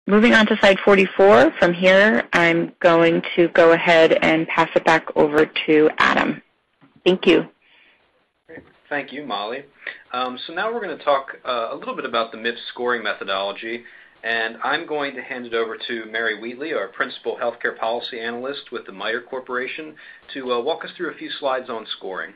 Moving on to slide 44, from here I'm going to go ahead and pass it back over to Adam. Thank you. Great. Thank you, Molly. So now we're going to talk a little bit about the MIPS scoring methodology, and I'm going to hand it over to Mary Wheatley, our Principal Healthcare Policy Analyst with the MITRE Corporation, to walk us through a few slides on scoring.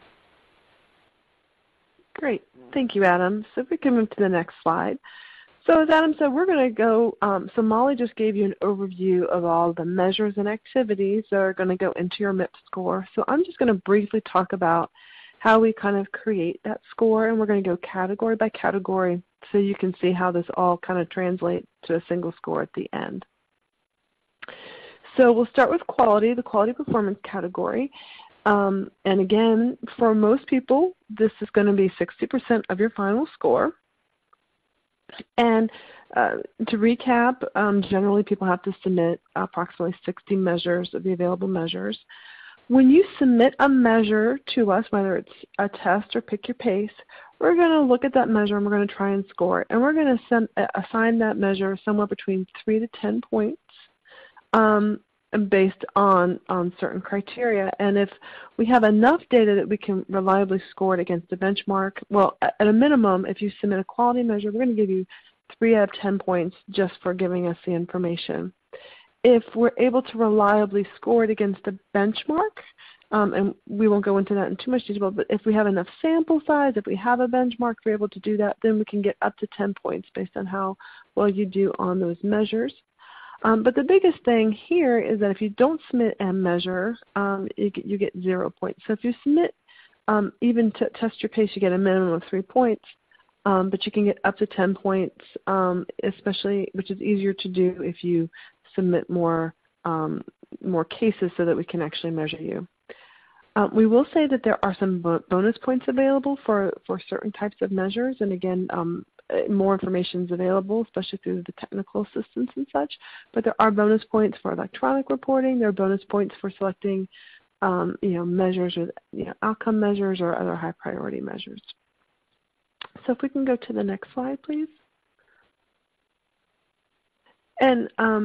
Great. Thank you, Adam. So if we can move to the next slide. So as Adam said, we're going to go, so Molly just gave you an overview of all the measures and activities that are going to go into your MIPS score. So I'm just going to briefly talk about how we kind of create that score, and we're going to go category by category so you can see how this all kind of translates to a single score at the end. So we'll start with quality, the quality performance category. And again, for most people, this is going to be 60% of your final score. And to recap, generally people have to submit approximately 60 measures of the available measures. When you submit a measure to us, whether it's a test or pick your pace, we're going to look at that measure and we're going to try and score it. And we're going to assign that measure somewhere between 3 to 10 points. Based on certain criteria. And if we have enough data that we can reliably score it against a benchmark, well, at a minimum, if you submit a quality measure, we're going to give you 3 out of 10 points just for giving us the information. If we're able to reliably score it against a benchmark, and we won't go into that in too much detail, but if we have enough sample size, if we have a benchmark, if we're able to do that, then we can get up to 10 points based on how well you do on those measures. But the biggest thing here is that if you don't submit a measure, you get 0 points. So if you submit, even to test your pace, you get a minimum of 3 points, but you can get up to 10 points, especially, which is easier to do if you submit more cases so that we can actually measure you. We will say that there are some bonus points available for certain types of measures, and again, more information is available, especially through the technical assistance and such. But there are bonus points for electronic reporting. There are bonus points for selecting, measures with outcome measures or other high priority measures. So if we can go to the next slide, please. And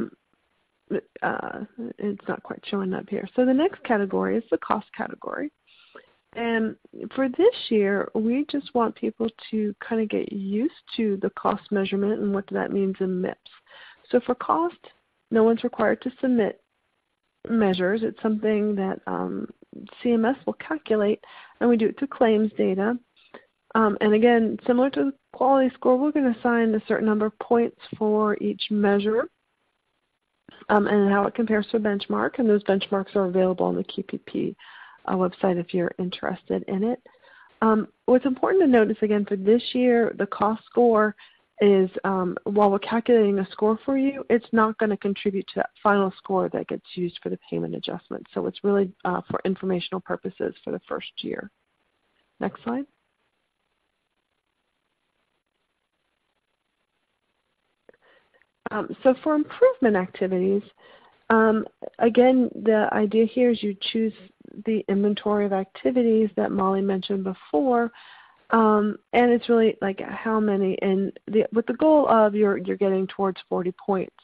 it's not quite showing up here. So the next category is the cost category. And for this year, we just want people to kind of get used to the cost measurement and what that means in MIPS. So for cost, no one's required to submit measures. It's something that CMS will calculate, and we do it through claims data. And again, similar to the quality score, we're going to assign a certain number of points for each measure and how it compares to a benchmark. And those benchmarks are available on the QPP website if you're interested in it. What's important to note is, again, for this year, the cost score is, while we're calculating a score for you, it's not going to contribute to that final score that gets used for the payment adjustment. So it's really for informational purposes for the first year. Next slide. So for improvement activities, again, the idea here is you choose the inventory of activities that Molly mentioned before, and it's really like how many, and with the goal of you're getting towards 40 points.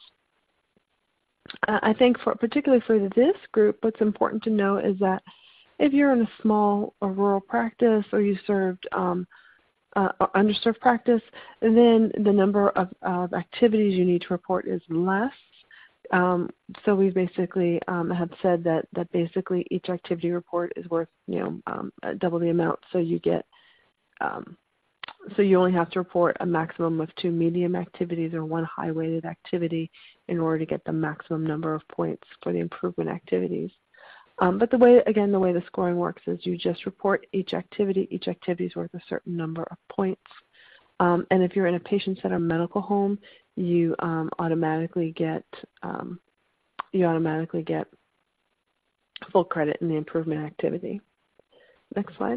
I think particularly for this group, what's important to know is that if you're in a small or rural practice or you served underserved practice, then the number of activities you need to report is less. So we basically have said that basically each activity report is worth double the amount. So you get so you only have to report a maximum of 2 medium activities or 1 high weighted activity in order to get the maximum number of points for the improvement activities. But the way the scoring works is you just report each activity. Each activity is worth a certain number of points. And if you're in a patient-centered medical home, you automatically get full credit in the improvement activity. Next slide.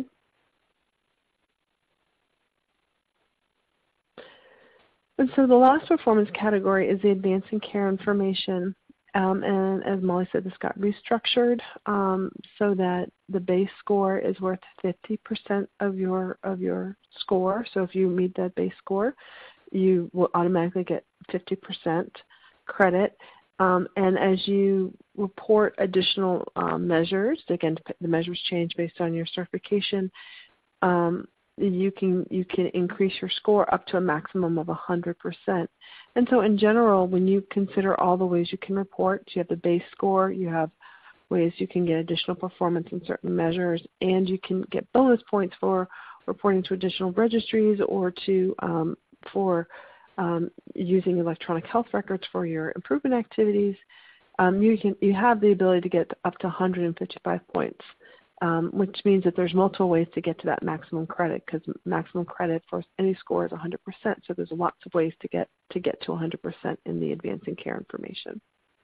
And so the last performance category is the advancing care information. And as Molly said, this got restructured so that the base score is worth 50% of your score. So if you meet that base score, you will automatically get 50%. credit. And as you report additional measures, again, the measures change based on your certification, you can increase your score up to a maximum of 100%. And so in general, when you consider all the ways you can report, you have the base score, you have ways you can get additional performance in certain measures, and you can get bonus points for reporting to additional registries or to for using electronic health records for your improvement activities. You have the ability to get up to 155 points, which means that there's multiple ways to get to that maximum credit, because maximum credit for any score is 100%. So there's lots of ways to get to 100% in the advancing care information.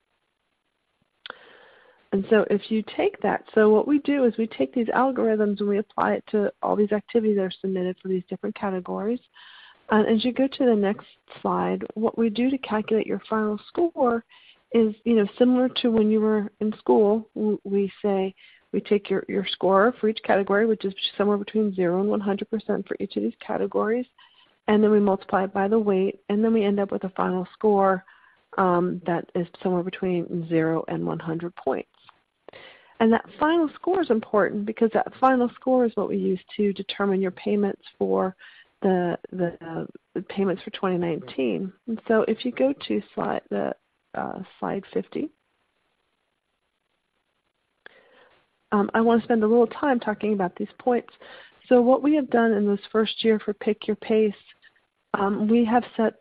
And so if you take that, so what we do is we take these algorithms and we apply it to all these activities that are submitted for these different categories. And as you go to the next slide, what we do to calculate your final score is, similar to when you were in school. We say we take your score for each category, which is somewhere between 0 and 100% for each of these categories, and then we multiply it by the weight, and then we end up with a final score that is somewhere between 0 and 100 points. And that final score is important because that final score is what we use to determine your payments for the payments for 2019. And so if you go to slide 50, I want to spend a little time talking about these points. So what we have done in this first year for Pick Your Pace, we have said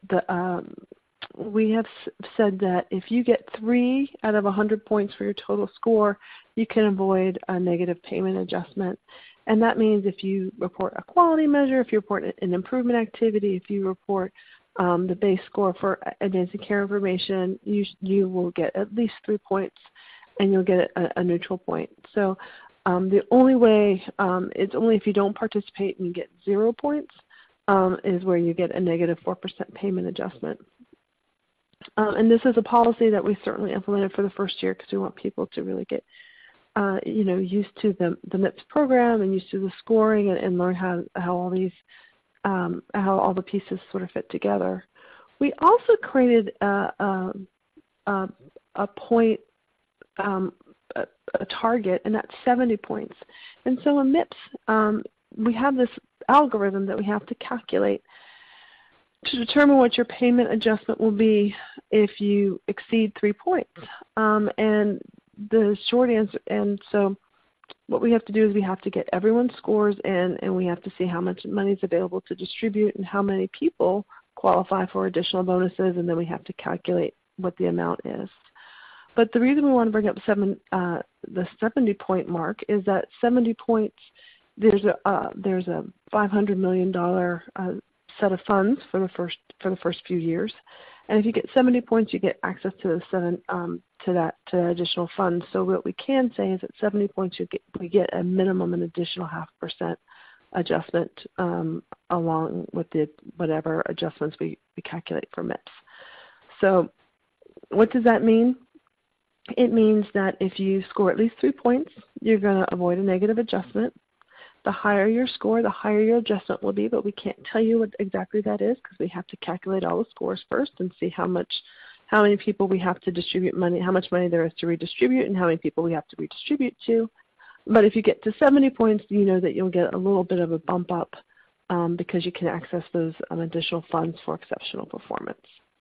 that if you get 3 out of 100 points for your total score, you can avoid a negative payment adjustment. And that means if you report a quality measure, if you report an improvement activity, if you report the base score for advancing care information, you will get at least 3 points, and you'll get a neutral point. So the only way, it's only if you don't participate and you get 0 points, is where you get a negative 4% payment adjustment. And this is a policy that we certainly implemented for the first year because we want people to really get used to the MIPS program and used to the scoring and learn how all these how all the pieces sort of fit together. We also created a point, a target, and that's 70 points. And so in MIPS, we have this algorithm that we have to calculate to determine what your payment adjustment will be if you exceed 3 points. And the short answer, and so what we have to do is we have to get everyone's scores in, and we have to see how much money is available to distribute and how many people qualify for additional bonuses, and then we have to calculate what the amount is. But the reason we want to bring up the 70-point mark is that 70 points, there's a $500 million set of funds for the first few years, and if you get 70 points, you get access to the additional funds. So what we can say is at 70 points, we get a minimum an additional 0.5% adjustment along with whatever adjustments we calculate for MIPS. So what does that mean? It means that if you score at least 3 points, you're going to avoid a negative adjustment. The higher your score, the higher your adjustment will be, but we can't tell you what exactly that is because we have to calculate all the scores first and see how many people we have to distribute money, how much money there is to redistribute, and how many people we have to redistribute to. But if you get to 70 points, you know that you'll get a little bit of a bump up because you can access those additional funds for exceptional performance.